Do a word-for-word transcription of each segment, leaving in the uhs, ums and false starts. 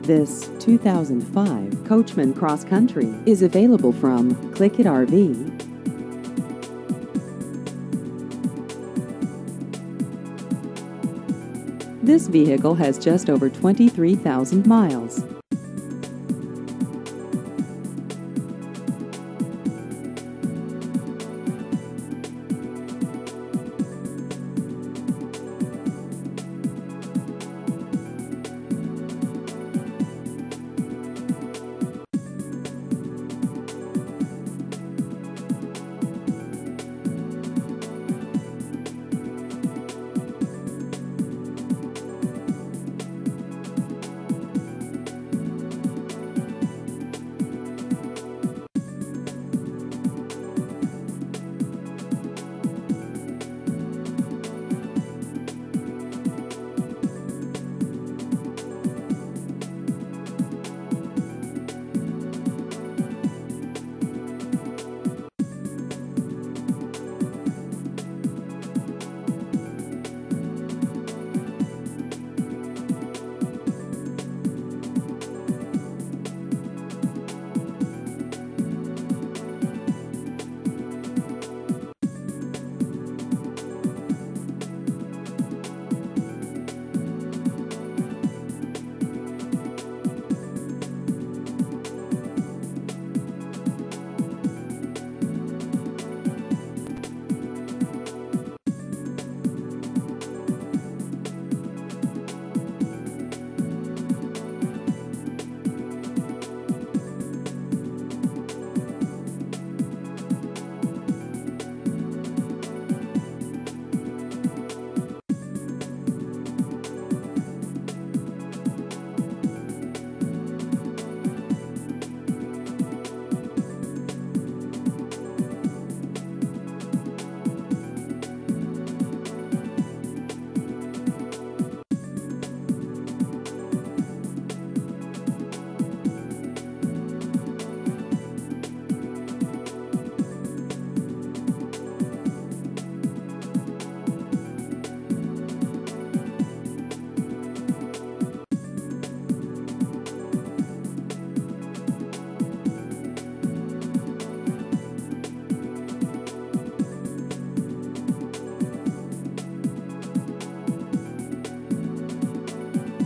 This two thousand five Coachmen Cross Country is available from Clickit R V. This vehicle has just over twenty-three thousand miles.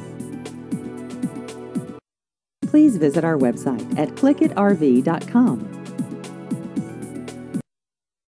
Please visit our website at clickit R V dot com.